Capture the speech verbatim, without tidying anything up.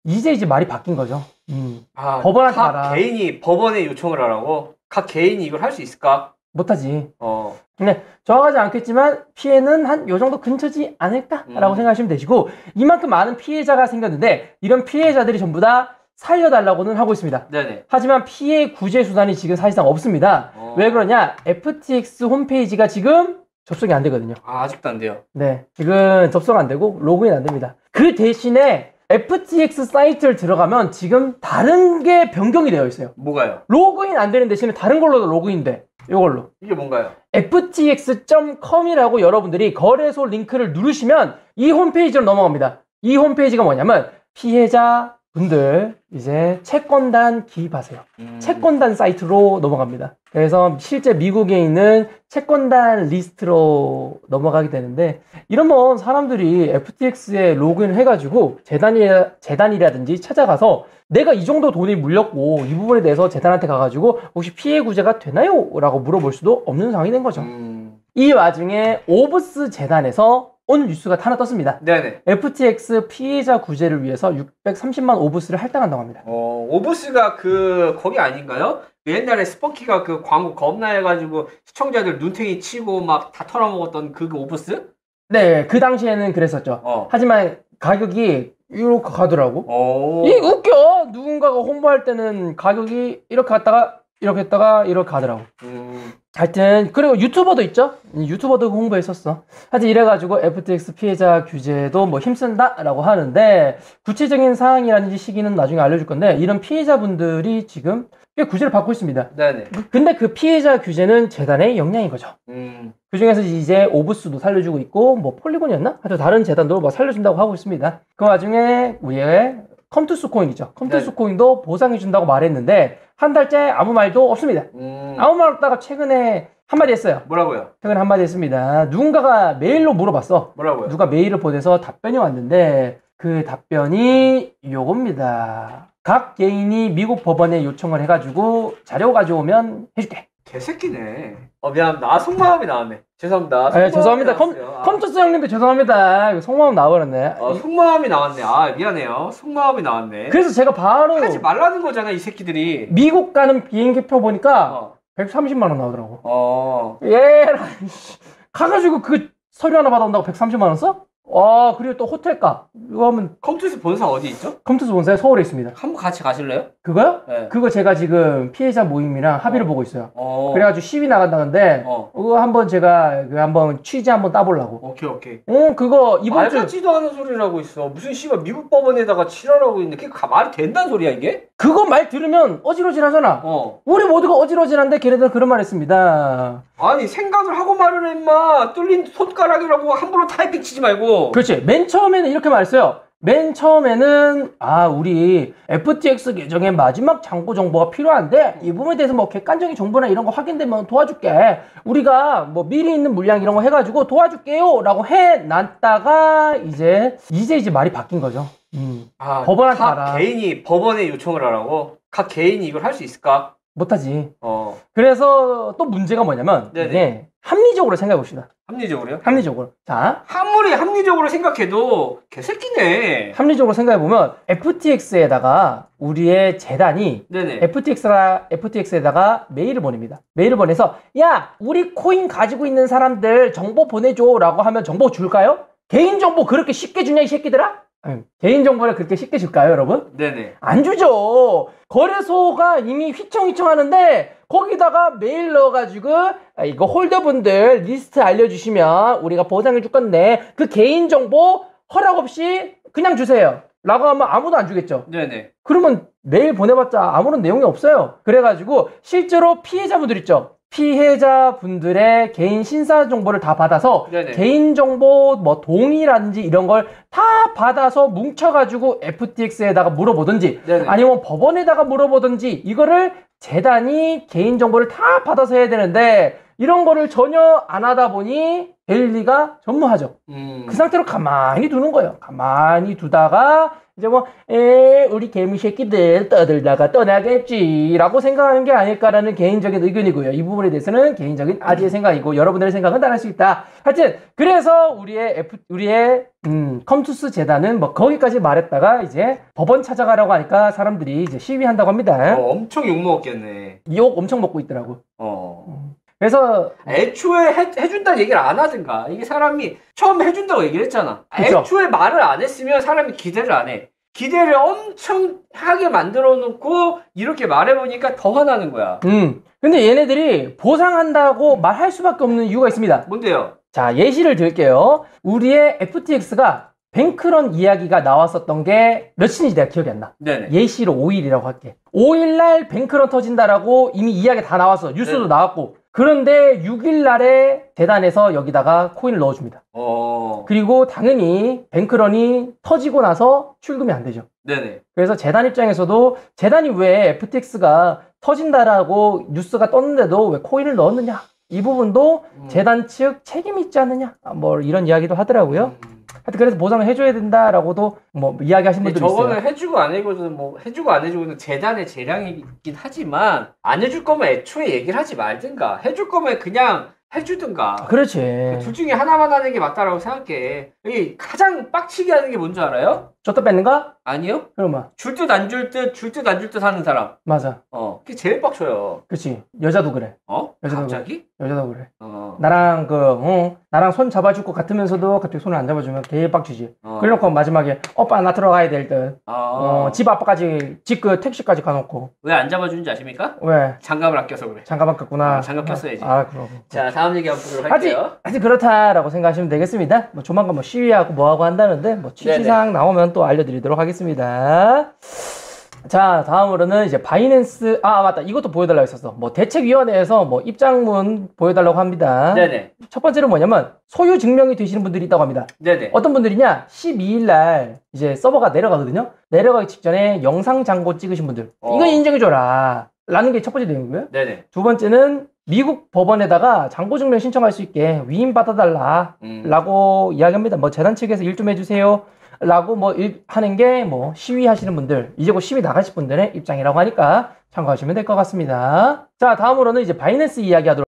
이제 이제 말이 바뀐 거죠. 음. 아, 법원한테 각 가라. 개인이 법원에 요청을 하라고? 각 개인이 이걸 할 수 있을까? 못하지. 어. 네, 정확하지 않겠지만 피해는 한 요 정도 근처지 않을까라고 음. 생각하시면 되시고, 이만큼 많은 피해자가 생겼는데 이런 피해자들이 전부 다 살려달라고는 하고 있습니다. 네네. 하지만 피해 구제 수단이 지금 사실상 없습니다. 어. 왜 그러냐? 에프티엑스 홈페이지가 지금 접속이 안 되거든요. 아, 아직도 안 돼요. 네, 지금 접속 안 되고 로그인 안 됩니다. 그 대신에 에프티엑스 사이트를 들어가면 지금 다른 게 변경이 되어 있어요. 뭐가요? 로그인 안 되는 대신에 다른 걸로도 로그인 돼. 이걸로. 이게 뭔가요? 에프티엑스 닷 컴이라고 여러분들이 거래소 링크를 누르시면 이 홈페이지로 넘어갑니다. 이 홈페이지가 뭐냐면 피해자 분들 이제 채권단 기입하세요. 음. 채권단 사이트로 넘어갑니다. 그래서 실제 미국에 있는 채권단 리스트로 넘어가게 되는데, 이러면 사람들이 에프티엑스에 로그인을 해가지고 재단이, 재단이라든지 찾아가서 내가 이 정도 돈이 물렸고 이 부분에 대해서 재단한테 가가지고 혹시 피해 구제가 되나요? 라고 물어볼 수도 없는 상황이 된 거죠. 음. 이 와중에 오브스 재단에서 오늘 뉴스가 하나 떴습니다. 네네. 에프티엑스 피해자 구제를 위해서 육백삼십만 오브스를 할당한다고 합니다. 어, 오브스가 그, 거기 아닌가요? 그 옛날에 스펀키가 그 광고 겁나 해가지고 시청자들 눈탱이 치고 막 다 털어먹었던 그 오브스? 네, 그 당시에는 그랬었죠. 어. 하지만 가격이 이렇게 가더라고. 오. 이 웃겨. 누군가가 홍보할 때는 가격이 이렇게 갔다가 이렇게 했다가 이렇게 가더라고. 음. 하여튼 그리고 유튜버도 있죠. 유튜버도 홍보했었어. 하여튼 이래가지고 에프티엑스 피해자 규제도 뭐 힘쓴다라고 하는데, 구체적인 사항이라든지 시기는 나중에 알려줄 건데, 이런 피해자분들이 지금 꽤 구제를 받고 있습니다. 네네. 근데 그 피해자 규제는 재단의 역량인 거죠. 음. 그 중에서 이제 오브스도 살려주고 있고, 뭐 폴리곤이었나? 하여튼 다른 재단도 뭐 살려준다고 하고 있습니다. 그 와중에 우리의 컴투스 코인이죠. 컴투스 네. 코인도 보상해준다고 말했는데 한 달째 아무 말도 없습니다. 음. 아무 말 없다가 최근에 한마디 했어요. 뭐라고요? 최근에 한마디 했습니다. 누군가가 메일로 물어봤어. 뭐라고요? 누가 메일을 보내서 답변이 왔는데 그 답변이 요겁니다. 각 개인이 미국 법원에 요청을 해가지고 자료 가져오면 해줄게. 개새끼네. 어, 미안합니다. 아, 속마음이 나왔네. 죄송합니다. 아, 죄송합니다. 컴, 아. 컴투스 형님도 죄송합니다. 속마음 나와버렸네. 어, 속마음이 나왔네. 아, 미안해요. 속마음이 나왔네. 그래서 제가 바로 하지 말라는 거잖아, 이 새끼들이. 미국 가는 비행기표 보니까 어. 백삼십만 원 나오더라고. 어. 예라. 가가지고 그 서류 하나 받아온다고 백삼십만 원 써? 아, 그리고 또 호텔값. 이거 하면 컴투스 본사 어디 있죠? 컴투스 본사에 서울에 있습니다. 한번 같이 가실래요? 그거요? 네. 그거 제가 지금 피해자 모임이랑 합의를 어. 보고 있어요. 어. 그래가지고 시위 나간다는데 어. 그거 한번 제가 그 한번 취재 한번 따보려고. 오케이, 오케이. 어, 그거 이번 말 주 같지도 않은 소리라고 있어. 무슨 씨발 미국 법원에다가 칠하라고 있는데 그게 가- 말이 된다는 소리야, 이게? 그거 말 들으면 어지러지하잖아. 어. 우리 모두가 어지러지한데 걔네들은 그런 말 했습니다. 아니, 생각을 하고 말을 해, 임마. 뚫린 손가락이라고 함부로 타이핑 치지 말고. 그렇지. 맨 처음에는 이렇게 말했어요. 맨 처음에는 아 우리 에프티엑스 계정의 마지막 잔고 정보가 필요한데 이 부분에 대해서 뭐 객관적인 정보나 이런 거 확인되면 도와줄게. 우리가 뭐 미리 있는 물량 이런 거 해가지고 도와줄게요 라고 해놨다가 이제 이제 이제 말이 바뀐 거죠. 음. 아, 법원한테 각 가라. 개인이 법원에 요청을 하라고? 각 개인이 이걸 할 수 있을까? 못하지. 어. 그래서 또 문제가 뭐냐면 네네. 이게 합리적으로 생각해 봅시다. 합리적으로요? 합리적으로. 자, 아무리 합리적으로 생각해도 개새끼네. 합리적으로 생각해 보면 에프티엑스에다가 우리의 재단이 네네. 에프티엑스라, 에프티엑스에다가 메일을 보냅니다. 메일을 보내서 야 우리 코인 가지고 있는 사람들 정보 보내줘 라고 하면 정보 줄까요? 개인정보 그렇게 쉽게 주냐 이 새끼들아? 아니, 개인정보를 그렇게 쉽게 줄까요 여러분? 네네. 안 주죠. 거래소가 이미 휘청휘청 하는데 거기다가 메일 넣어가지고 아, 이거 홀더분들 리스트 알려주시면 우리가 보상해 줄 건데 그 개인정보 허락 없이 그냥 주세요 라고 하면 아무도 안 주겠죠. 네네. 그러면 메일 보내봤자 아무런 내용이 없어요. 그래가지고 실제로 피해자분들 있죠. 피해자분들의 개인 신사 정보를 다 받아서 네네. 개인정보 뭐 동의라든지 이런 걸 다 받아서 뭉쳐가지고 에프티엑스에다가 물어보든지 네네. 아니면 법원에다가 물어보든지 이거를 재단이 개인정보를 다 받아서 해야 되는데 이런 거를 전혀 안 하다 보니 데일리가 전무하죠. 음. 그 상태로 가만히 두는 거예요. 가만히 두다가 이제 뭐, 에, 우리 개미 새끼들 떠들다가 떠나겠지라고 생각하는 게 아닐까라는 개인적인 의견이고요. 이 부분에 대해서는 개인적인 아지의 생각이고 여러분들의 생각은 다를 수 있다. 하여튼 그래서 우리의 F, 우리의 음, 컴투스 재단은 뭐 거기까지 말했다가 이제 법원 찾아가라고 하니까 사람들이 이제 시위한다고 합니다. 어, 엄청 욕먹었겠네. 욕 엄청 먹고 있더라고. 어. 그래서 애초에 해, 해준다는 얘기를 안 하든가. 이게 사람이 처음 해준다고 얘기를 했잖아. 그쵸? 애초에 말을 안 했으면 사람이 기대를 안 해. 기대를 엄청 하게 만들어 놓고 이렇게 말해보니까 더 화나는 거야. 음. 근데 얘네들이 보상한다고 말할 수밖에 없는 이유가 있습니다. 뭔데요? 자, 예시를 들게요. 우리의 에프티엑스가 뱅크런 이야기가 나왔었던 게 며칠인지 내가 기억이 안 나. 네네. 예시로 오 일이라고 할게. 오 일날 뱅크런 터진다라고 이미 이야기 다 나왔어. 뉴스도 네네. 나왔고. 그런데 육 일날에 재단에서 여기다가 코인을 넣어줍니다. 어. 그리고 당연히 뱅크런이 터지고 나서 출금이 안 되죠. 네네. 그래서 재단 입장에서도 재단이 왜 에프티엑스가 터진다라고 뉴스가 떴는데도 왜 코인을 넣었느냐? 이 부분도 음. 재단 측 책임이 있지 않느냐? 뭐 이런 이야기도 하더라고요. 음. 하여튼 그래서 보상을 해줘야 된다라고도 뭐 이야기하신 근데 분들이 저거는 있어요. 해주고 안 해주고는 뭐 해주고 안 해주고는 재단의 재량이긴 하지만 안 해줄 거면 애초에 얘기를 하지 말든가 해줄 거면 그냥 해주든가. 그렇지. 둘 중에 하나만 하는 게 맞다라고 생각해. 이 가장 빡치게 하는 게 뭔지 알아요? 줬다 뺏는가? 아니요? 그러면 줄 듯 안 줄 듯 줄 듯 안 줄 듯 하는 사람. 맞아. 어, 그게 제일 빡쳐요. 그렇지. 여자도 그래. 어? 여자도 갑자기? 여자도 그래. 어. 나랑 그 어, 나랑 손 잡아줄 것 같으면서도 갑자기 손을 안 잡아주면 개 빡치지. 어. 그래놓고 마지막에 오빠 나 들어가야 될 듯. 어. 어, 집 앞까지 집 그 택시까지 가놓고 왜 안 잡아주는지 아십니까? 왜 장갑을 아껴서 그래. 장갑 안 꼈구나. 어, 장갑 꼈어야지. 아 그럼. 자, 다음 얘기 한번 보도록 아직 할게요. 아직 그렇다라고 생각하시면 되겠습니다. 뭐 조만간 뭐 시위하고 뭐하고 한다는데 뭐 취지사항 나오면 또 알려드리도록 하겠습니다. 자, 다음으로는 이제 바이낸스, 아, 맞다. 이것도 보여달라고 했었어. 뭐 대책위원회에서 뭐 입장문 보여달라고 합니다. 네네. 첫 번째는 뭐냐면 소유 증명이 되시는 분들이 있다고 합니다. 네네. 어떤 분들이냐? 십이 일 날 이제 서버가 내려가거든요. 내려가기 직전에 영상 장고 찍으신 분들. 어. 이건 인정해줘라. 라는 게 첫 번째 내용이고요. 네네. 두 번째는 미국 법원에다가 장고 증명 신청할 수 있게 위임 받아달라. 음. 라고 이야기합니다. 뭐 재단 측에서 일 좀 해주세요. 라고 뭐 일, 하는 게 뭐 시위하시는 분들, 이제 곧 시위 나가실 분들의 입장이라고 하니까 참고하시면 될 것 같습니다. 자, 다음으로는 이제 바이낸스 이야기 하도록